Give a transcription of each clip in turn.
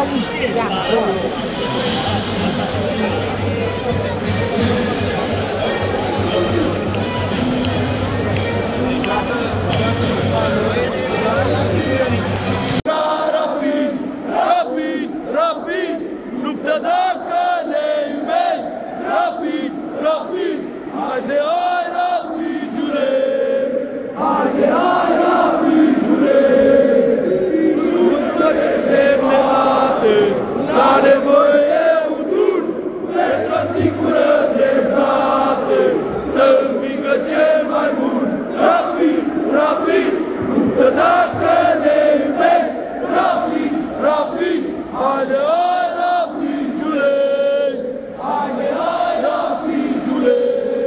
ci spieghiamo. Rapid, luptă dacă ne iubești. Rapid, haide hai rapidule, haide hai rapidule. Nu face demneate, la nevoie un dun, pentru o sigură dreptate, să învingă cel mai bun. Rapid, luptă dacă ne iubești. Rapid, haide hai rapidule, haide hai rapidule.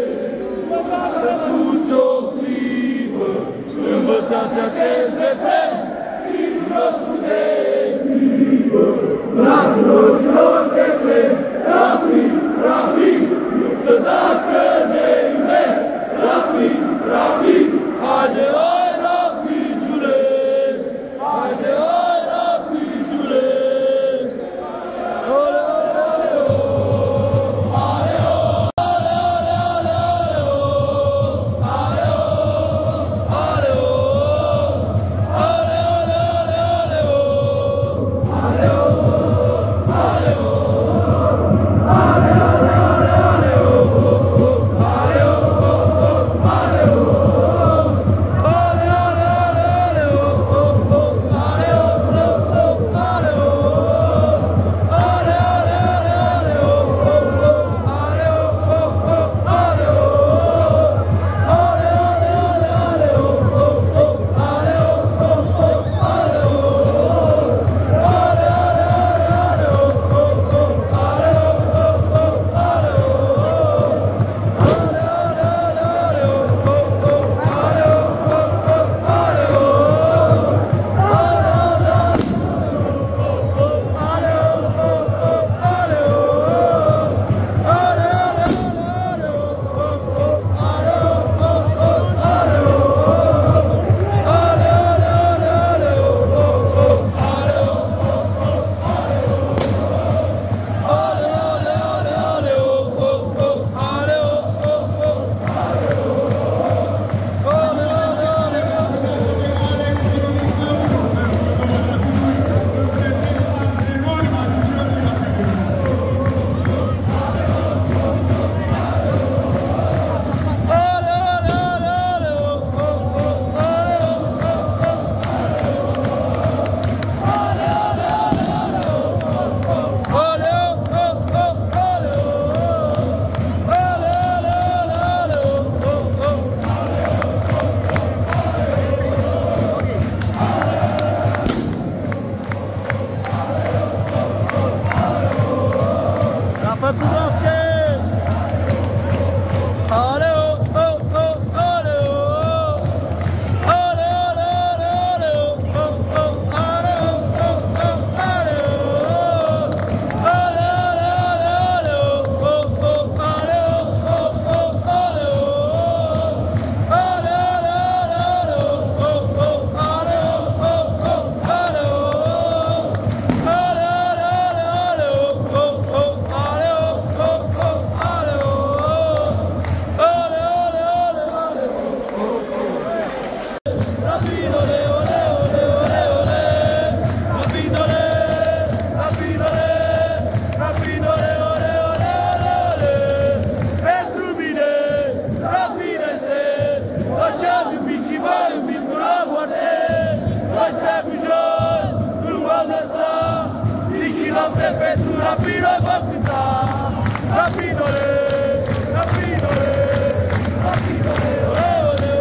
Făcuți o clipă, învățați acest refren, timpul nostru de echipă, brațul de tren. Rapid, luptă dacă ne iubești. Rapid, haide hai rapidule, haide hai rapidule. Rapido va a quitar, rapidole, ole,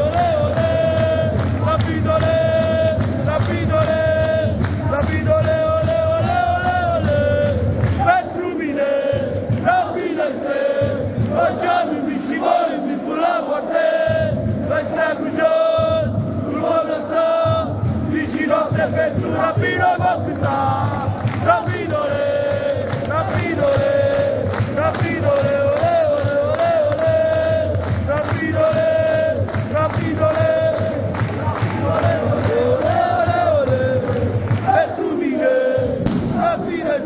ole, pentru mine, rapid este, așa-mi și voi, mi-l la poate, voi stea cu jos, nu vom lăsa, zi și noapte pentru rapido va a quitar, rapidole, pentru mine, rapid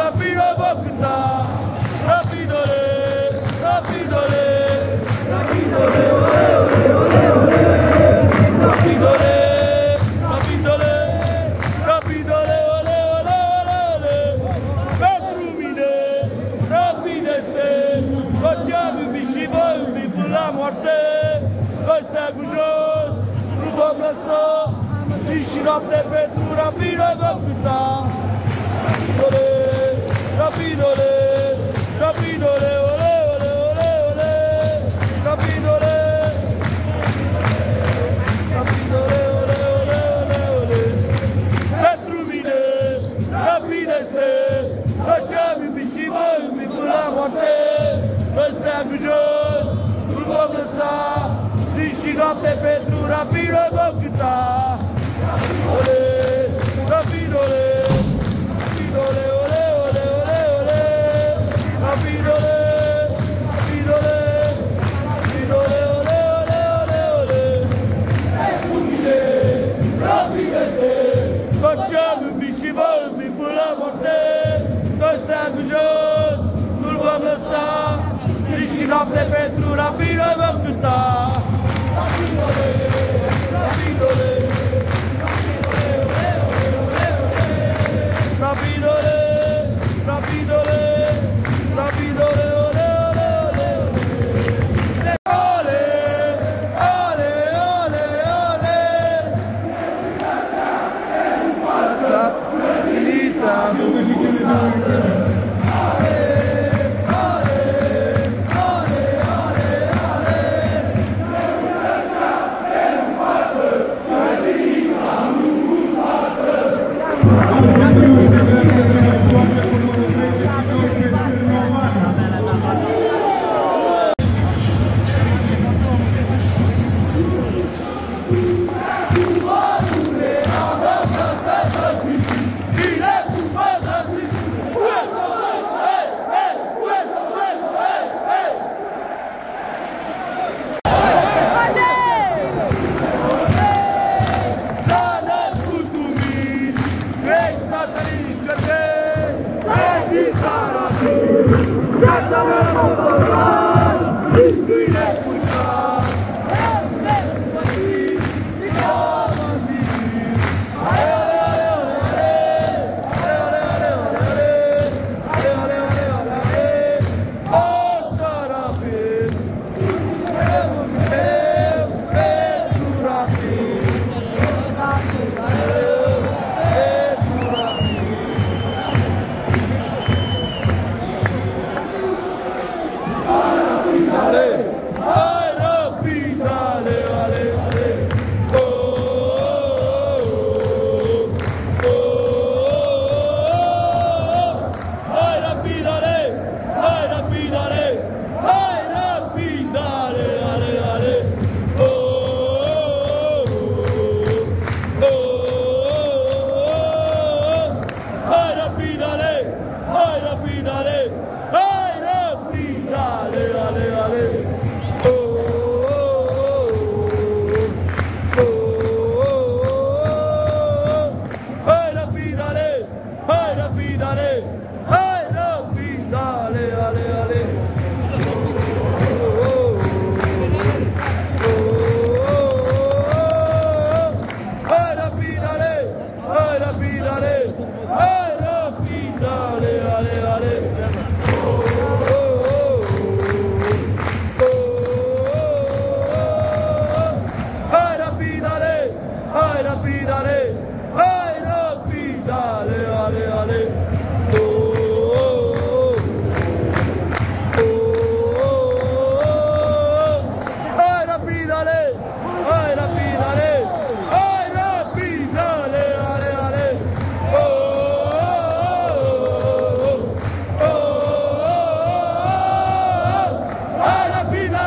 rapido bocta, rapidole, rapidole, rapidole, ole, ole, ole, ole, rapidole, rapidole, rapidole, ole, ole, ole, ole, Petrumine, rapideste, facciamo i biscivoli sulla morte, questa è cujos, rudom lăsă, și noapte pentru rapido bocta. Rapidole, rapidole, ole, ole, ole, ole, rapidole, rapidole, ole, ole, ole, ole, pentru mine, rapideste, facem și voi, până la moarte, ăstea cu jos, nu vom lăsa, zi și noapte pentru rapido bocta. Ole, rapidole, rapidole, ole, ole, ole, ole, rapidole, rapidole, rapidole, ole, ole, ole, ole. Pentru mine, rapideste, facem și vorbi până la moarte, ăstea cu jos, nu-l vom lăsa, zi și noapte pentru rapido vom cânta. Rapidole, rapidole, rapidole, rapidole, rapidole, ole, ole, ole, ole, ole, ole, ole, fața, inița, nu și ce finanțe.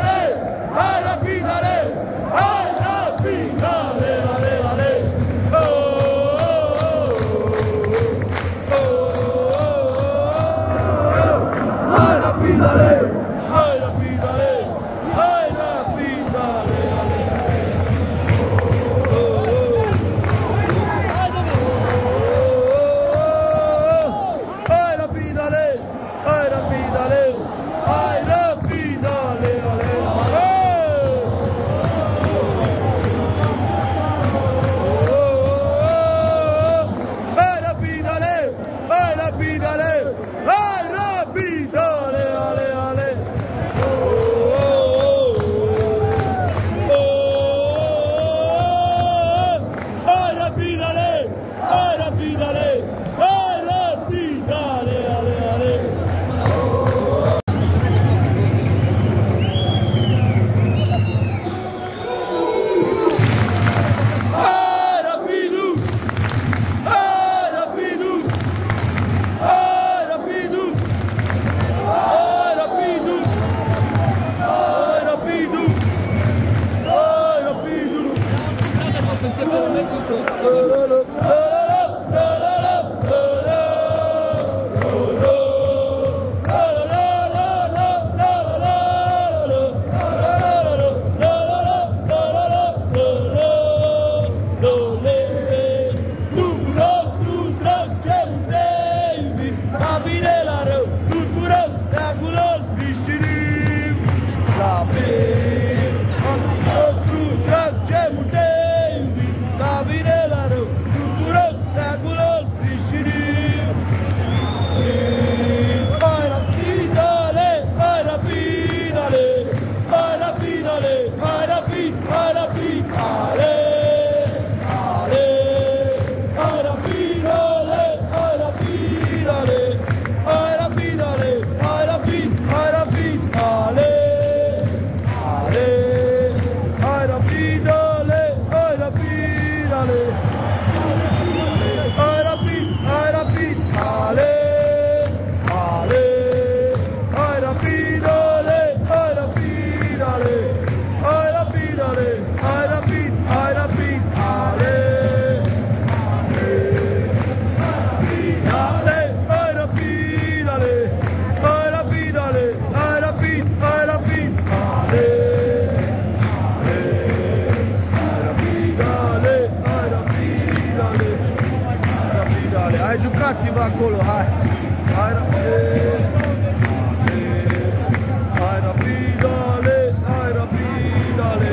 Oh! ce multe iubit, la bine la rău, tuturor steagul îl prișinim. Mai rapidale, mai rapidale, mai rapidale, mai rapid, mai rapid, ale, ale, mai rapidale, mai rapidale, mai rapidale, mai rapid, mai rapid, ale, ale, mai rapidale, mai rapidale, mai rapid, mai rapid, ale. Hai, jucați-vă acolo, hai! Hai rapid! Hai rapidale! Hai rapidale!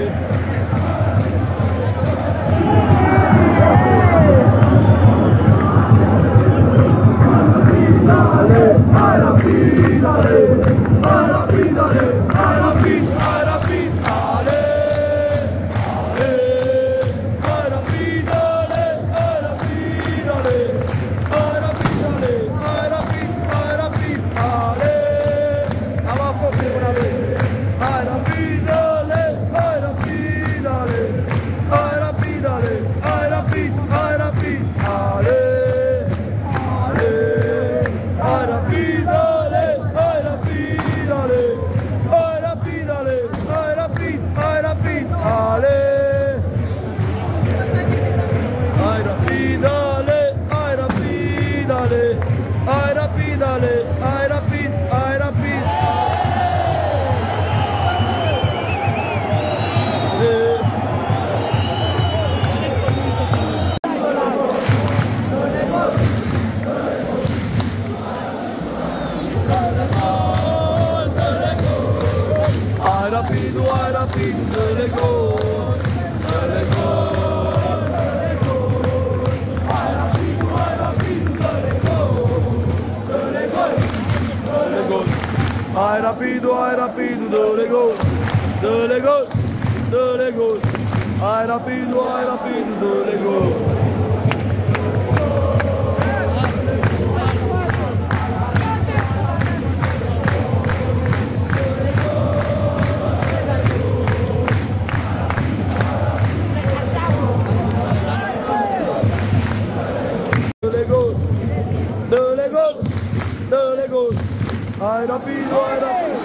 Hai rapidale! Hai rapidale! Hai rapid! Hai rapid! Ale! Ale! Hai rapidale! Hai rapidale! Hai rapidale! Hai rapid! Hai rapid! Ale! Am aflat una vez! Hai rapidale! Hai rapidale! Hai rapidale! Hai rapid! Hai rapid! Ale! Ale! Hai rapidale! Hai rapidale! Hai rapidale! Hai rapid! Hai rapid! Ale! Hai rapidale! Hai rapidale! Hai rapidale! Hai rapid! Hai rapid! Hai rapido, hai rapido, dă-le gol, dă-le gol, dă-le gol. Hai rapido, dă-le gol, dă-le gol, dă-le gol. Hai rapido, dă-le gol, dă-le gol, dă-le gol. Hai rapido, dă-le gol. Dă-le gol, dă-le gol. Hai rapido, hai rapido.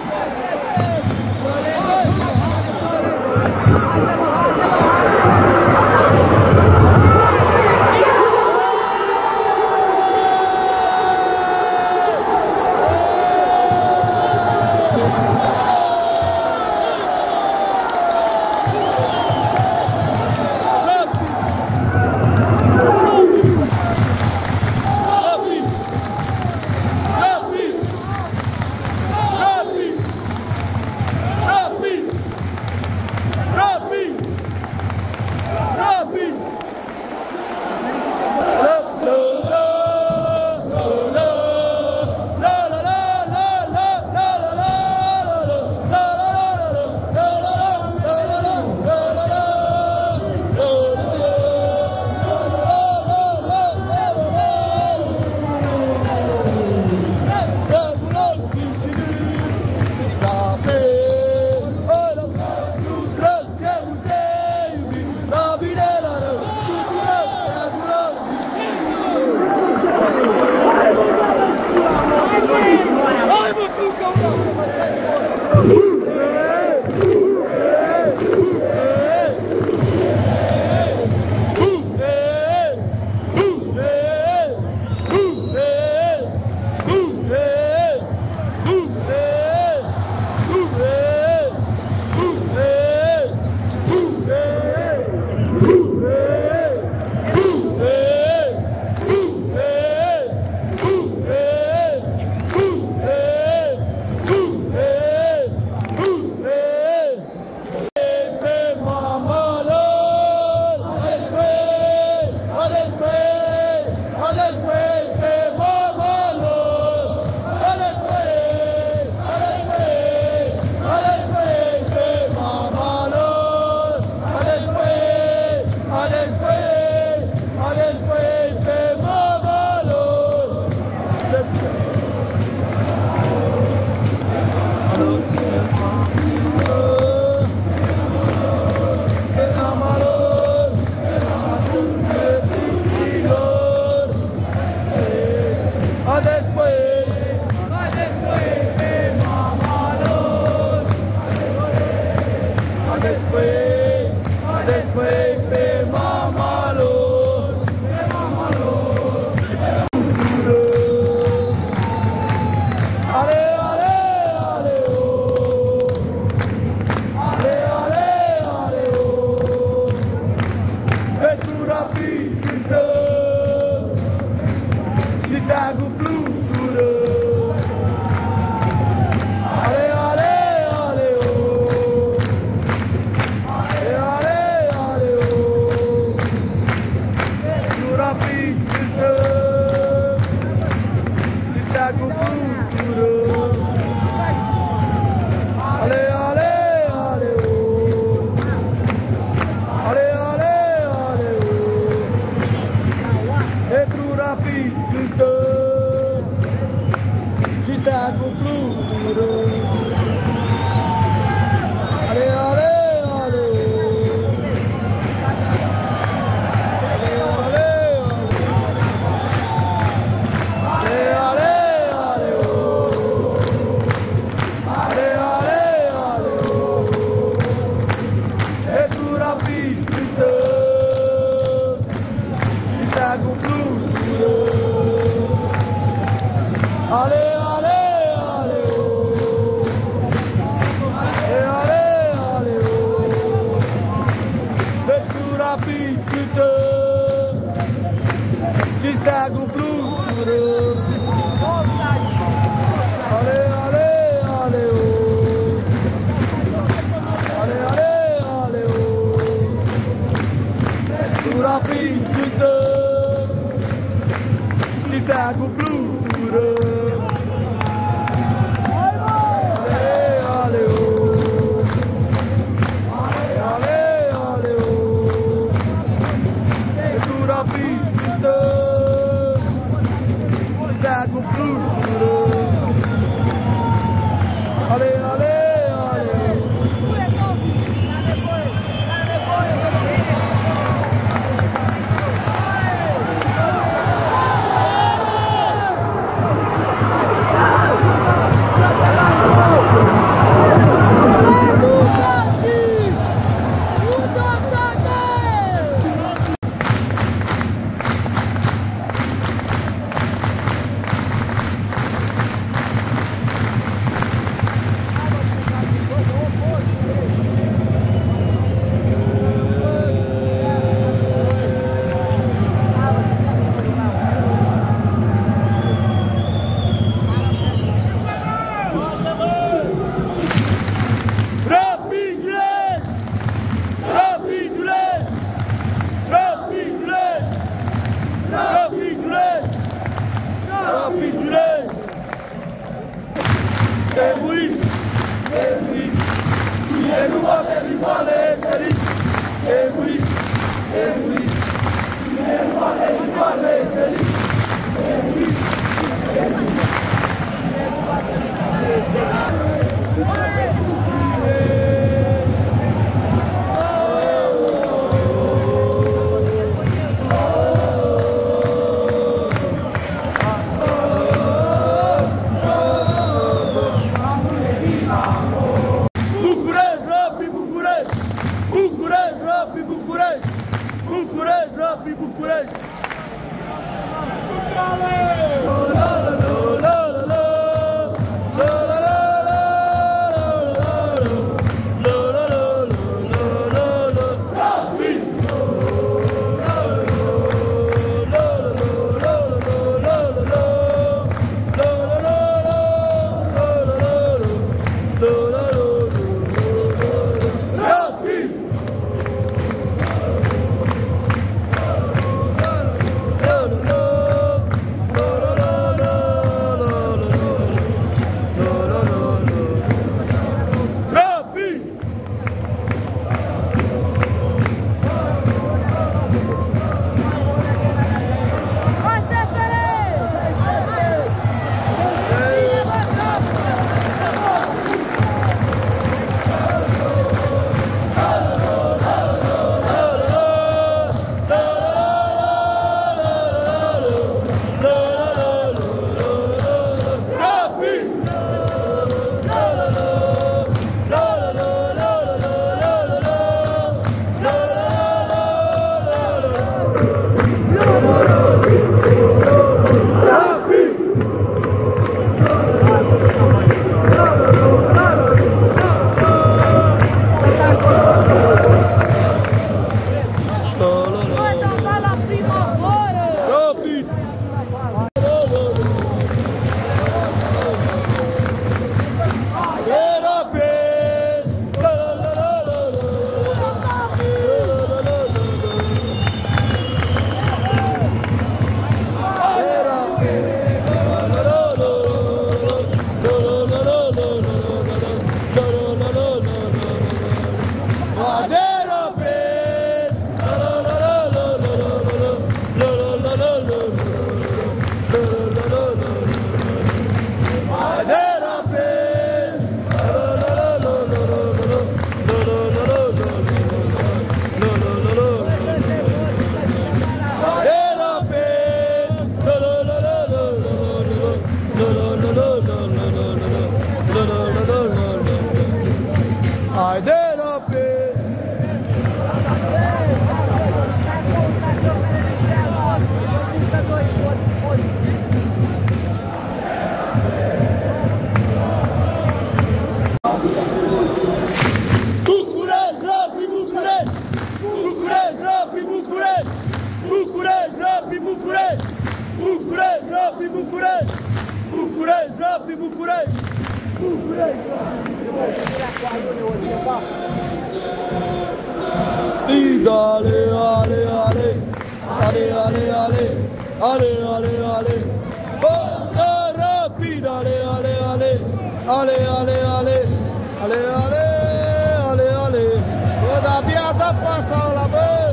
Pepe Mamalo. Ale, ale, ale, oh. Ale, ale, ale, oh. Pentru rapidă, și steagul flutură. Ale, ale, ale, oh. Ale, ale, ale, oh. Pentru rapidă, și steagul flutură. Ale, ale, ale, oh. Ale, ale, ale, oh. Pentru rapid cântă și steagul flutură. Ale, ale, ale, oh. Ale, ale, ale, ale, ale, oh. Ale, ale, ale, oh. Pentru rapid cântă și steagul flutură. Ale, ale, ale, oh. Ale, ale, ale, oh. Pentru rapid cântă și steagul flutură. Ale, ale, ale, oh. Ale, ale, ale, oh. Pentru rapid cântă și steagul flutură. Ale, ale, oh. Ale, ale, ale, oh. Pentru rapid cântă și steagul flutură. Ale, ale, ale, oh. rapide, allez, allez, allez, allez, allez, allez, allez, allez, allez, porta rapide, allez, allez, allez, allez, allez, allez, allez, allez, allez, allez, toda piada passa la vez.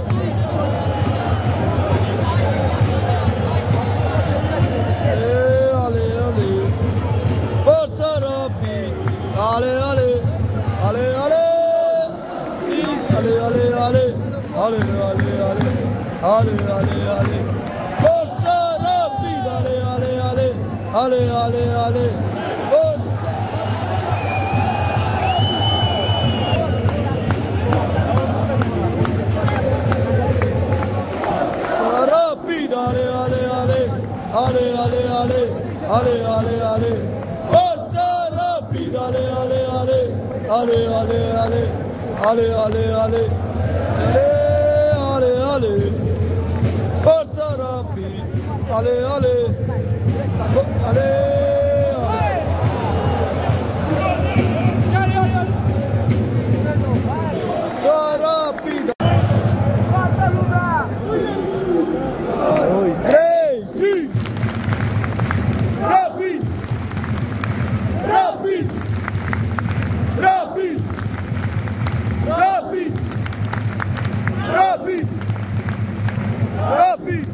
Allez, allez, porta rapide, allez, allez, allez, allez. Allez, allez, allez, allez, allez, allez, allez, allez, allez, forza rapide, allez, allez, allez, allez, allez, allez, rapide, allez, allez, allez, allez, allez, allez, allez, allez, allez, forza rapide, allez, allez, allez, allez, allez, allez. Allez, allez, allez, allez, allez, allez, porta rapide, allez, allez, allez, rapide. Crazy, rapide, rapide, rapide. Rapide! Rapide! Rapide!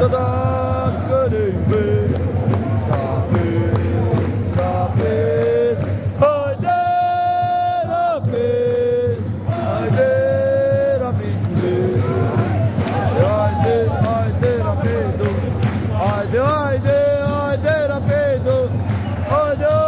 dacă ne iubești, rapid, haide, rapid, haide, rapidule, haide, haide, rapido, haide, haide, haide, rapido, haide, haide.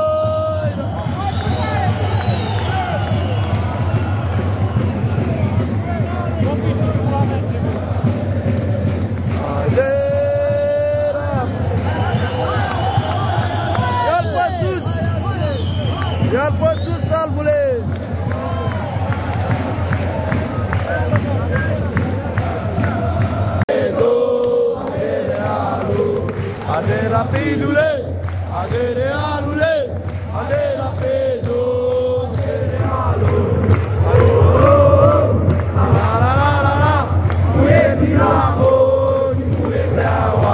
Ia-l pe sus, salvule! Ade rapidule, ade realule, ade rapido, ade realul. La la la la la, cu e dinamo și cu e steaua.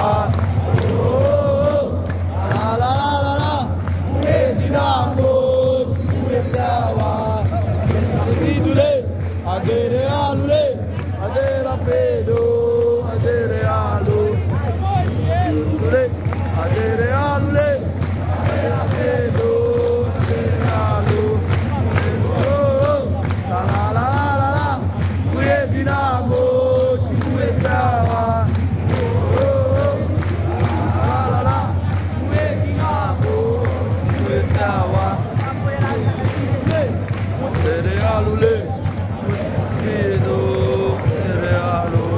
La la la la la, cu e dinamo și cu e steaua. Rapidule, ade realule, ade rapido, ade realul. Ade realule, ade rapido, ade realul. La la la la la, cu e dinamo și cu e steaua. La la la la, cu e dinamo și cu e steaua. Ade realule, rapido, ade realul.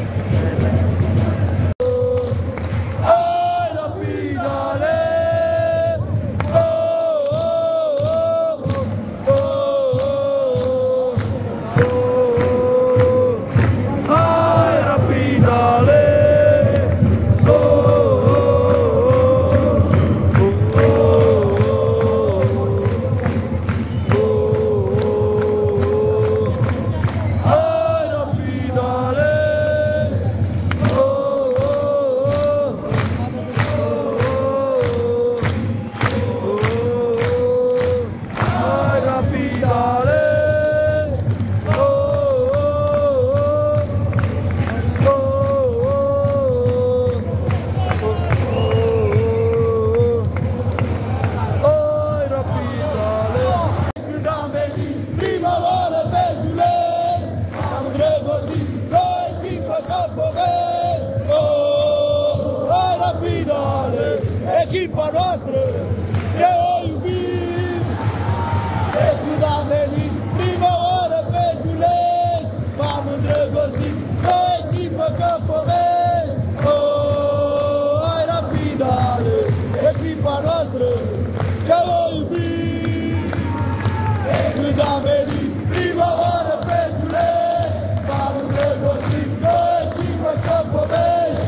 Echipa noastră, ce o iubim, de când am venit prima oară pe Giulești, m-am îndrăgostit de o echipă ca povești. Hai Rapidale, echipa noastră, ce o iubim, de când am venit prima oară pe Giulești, m-am îndrăgostit de o echipă ca povești.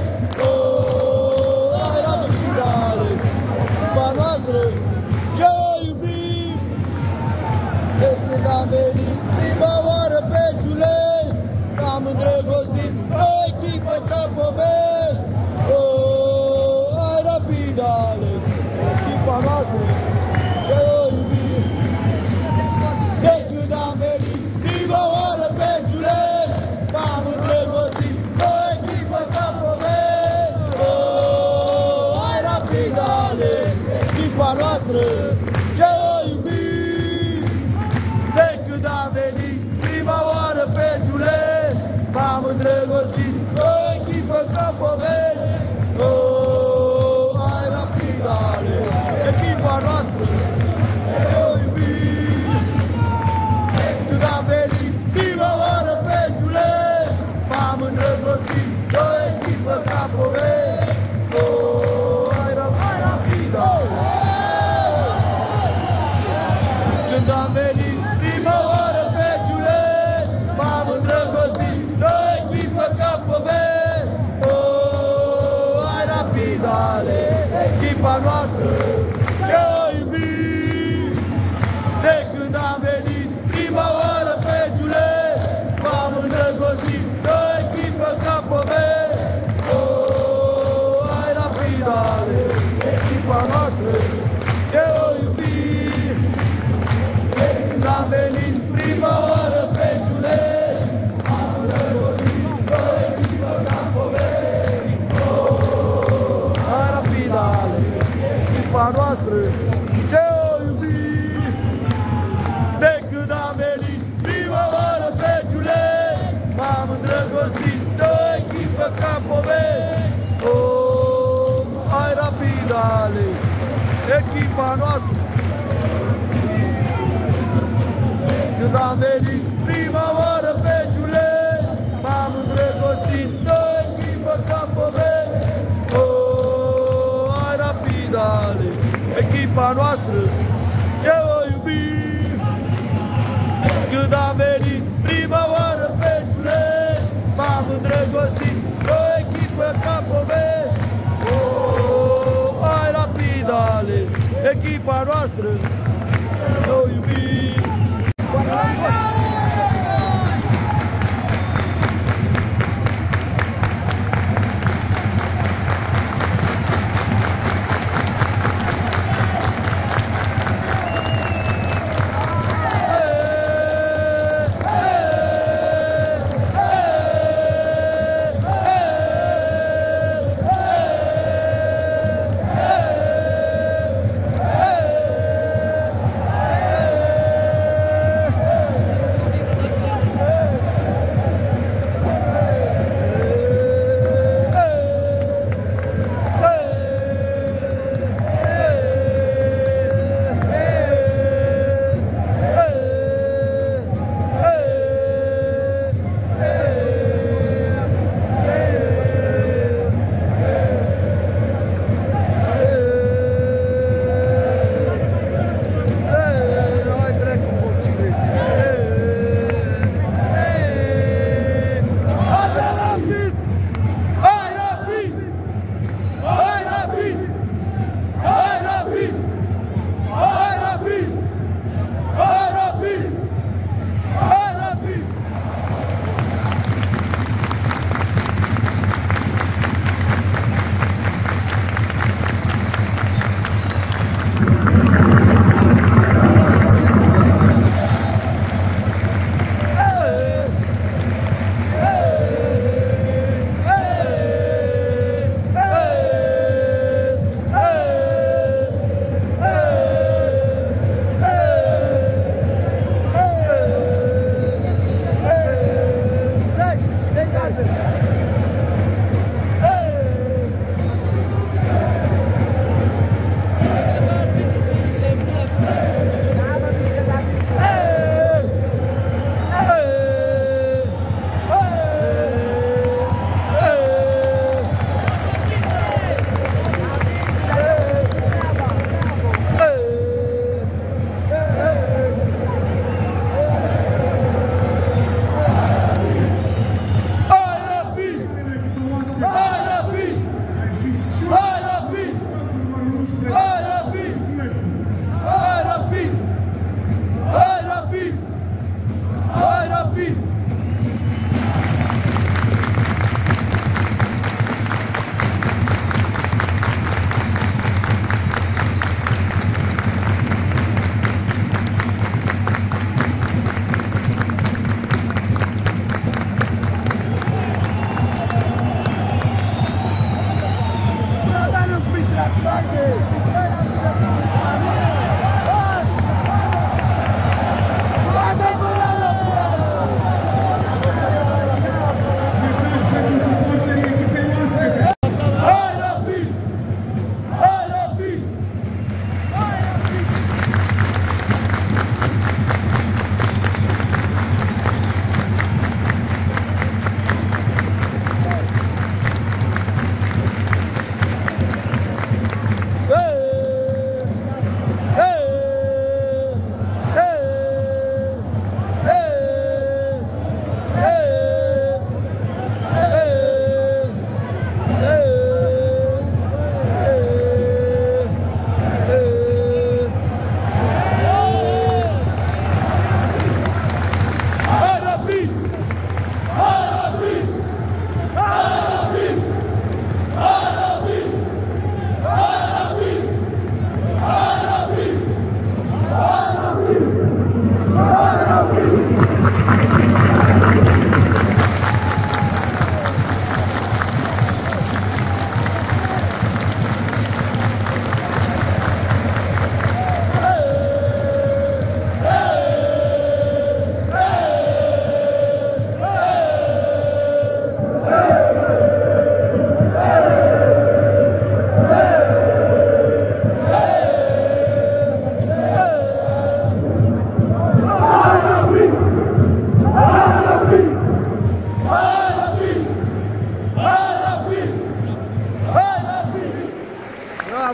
Noastră, ce o iubim, de când am venit prima oară pe Giulești, am îndrăgostit o echipă ca povești. Hai Rapidale, echipa noastră, ce o iubim, de când am venit prima oară pe Giulești, am îndrăgostit o echipă ca povești. Hai Rapidale, echipa noastră, ce o iubim, de când am venit prima oară pe Giulești, m-am îndrăgostit o echipă ca povești. Hai Rapidale, echipa noastră, ce o iubim, de când am venit prima oară pe Giulești, m-am îndrăgostit o echipă ca povești. Hai Rapidale. Când am venit prima oară pe Giulești, m-am îndrăgostit de o echipă ca povești. Hai Rapidale, echipa noastră, ce o iubim, de când am venit prima oară pe Giulești, m-am îndrăgostit de o echipă ca povești. Hai Rapidale, echipa noastră, ce o iubim, de când am venit prima oară pe Giulești, m-am îndrăgostit de o echipă ca povești. echipa noastră. Când am venit prima oară pe Giulești, m-am îndrăgostit de echipă ca povești. Oh, hai Rapidale, echipa noastră, eu o iubim. Când am venit prima oară pe Giulești, m-am îndrăgostit de o echipă ca povești. Oh, hai Rapidale, echipa noastră, eu o iubim. Hey!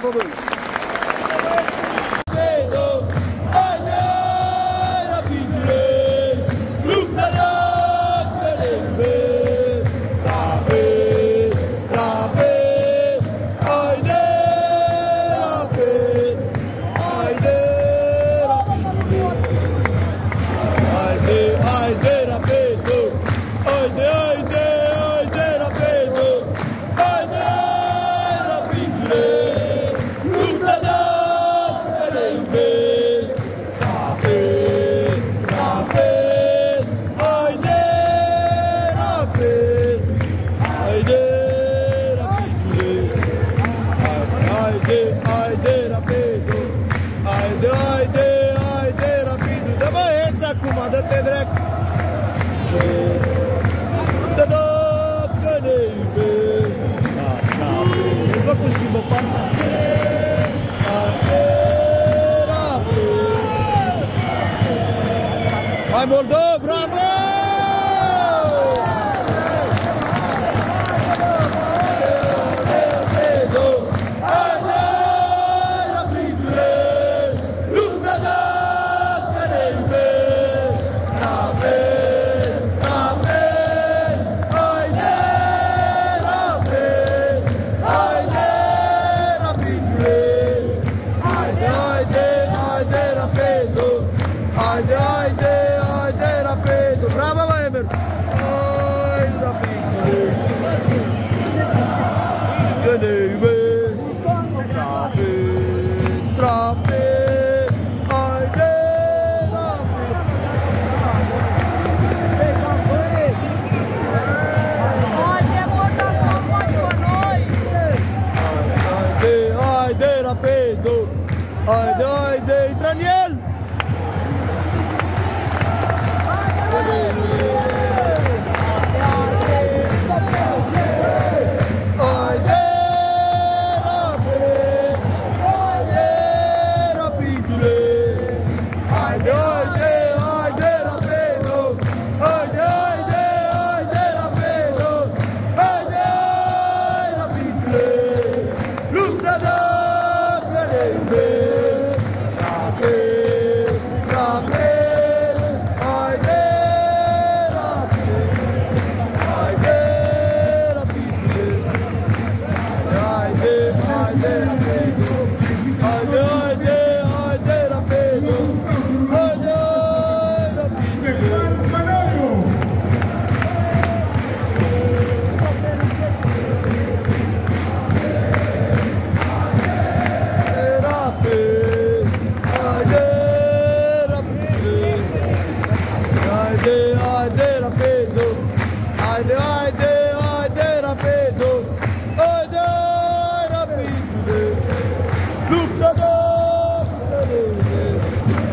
pământ. Haide, rapidule, luptă dacă ne iubesc. Rapid, rapid, haide, rapid, haide, rapidule. Haide, haide, rapido, haide, haide, haide, rapido, haide, rapidule, luptă dacă ne iubesc. Rapid, rapid, haide, rapid, haide, rapidule. Haide, haide, rapido, haide, haide, haide, rapido. Dă băieți acum, dă-te drept. Dă dacă ne iubesc. Da. Vezi, bă, cum schimbă partea? Hai, Moldova, bravo! Haide, haide, haide, rapido! Bravo, vai, Emerson! Ai, rapidule! Că ne iubesc! Rapid, rapid! Haide, rapid! Pode, bota as mãos com nós! Haide, haide, rapido! Haide, haide, entra nele! Haide, haide, haide, rapido! Haide, rapidule! Luptă dacă ne iubesc!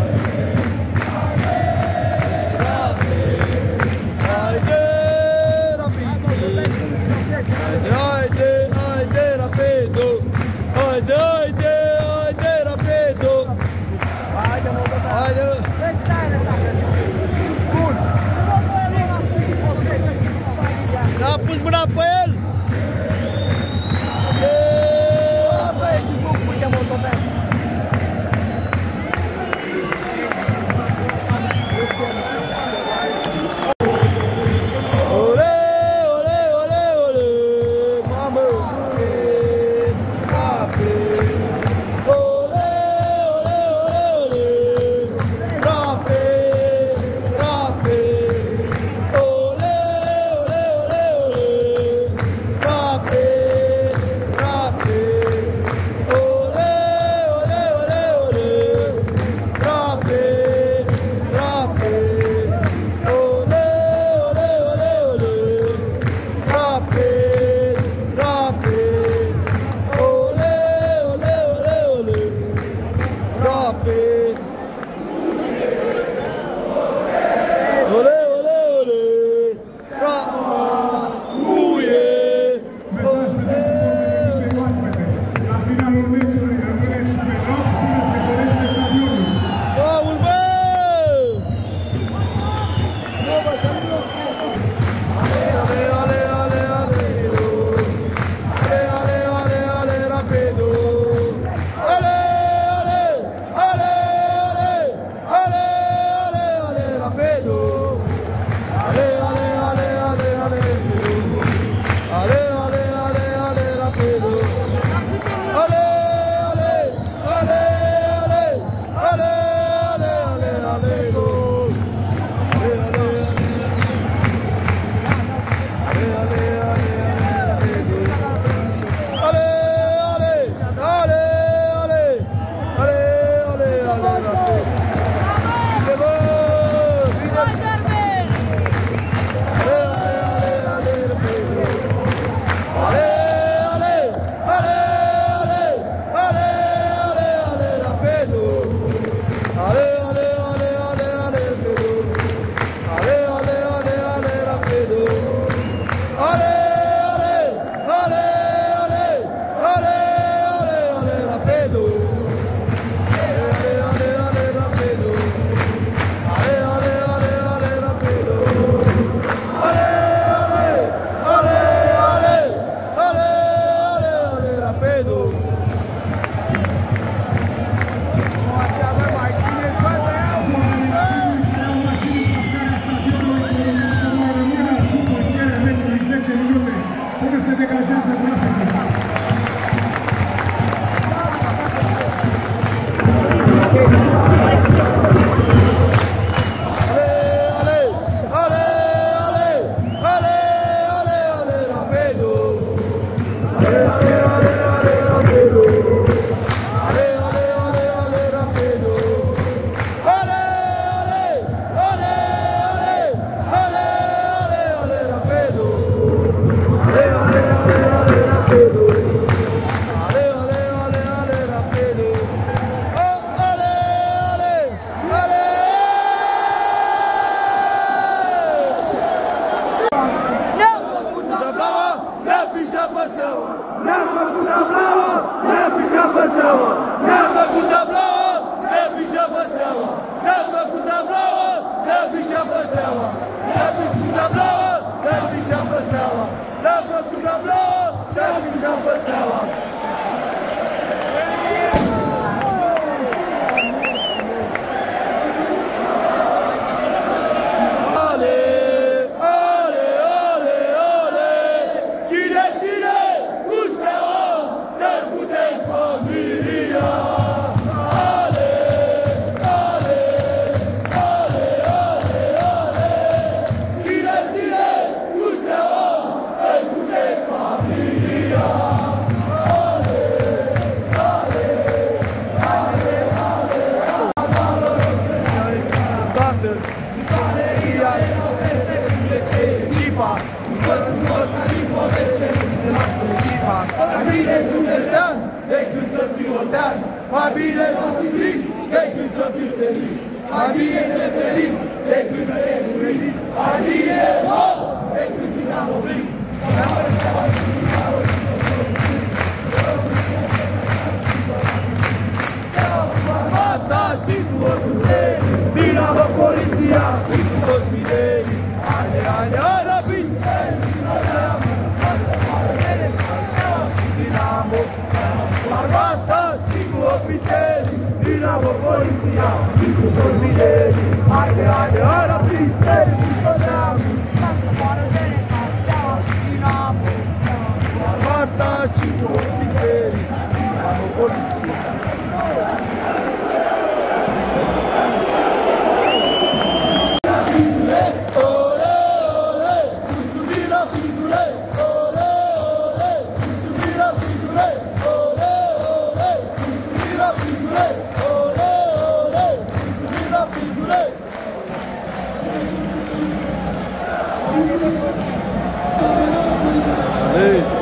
Haide, rapidule! Haide, haide, haide, rapido! Haide, haide, haide, rapido! Haide! Bun! N-a pus mâna pe el! Băi, și tu, uite, moldovean! Ole, ole, ole, ole! Mamă! Rapid! Ole, ole, ole, ole! Rapid! Rapid! Ole, ole, ole, ole! Rapid! Trebuie să degajeze traficul. Mai bine să fii trist decât să fii feliz. Mai bine ce feliz decât să fii egoist. Mai bine om decât dinamovist. Fantastic oricum, Dinamo poliția, cu toți minerii. Haide, haide, hai rapid! Dinamo, fantastic ofițeri, Dinamo poliția, cu toți minerii. Haide, haide, hai rapid! Fantastic ofițeri, Dinamo poliția. Hey.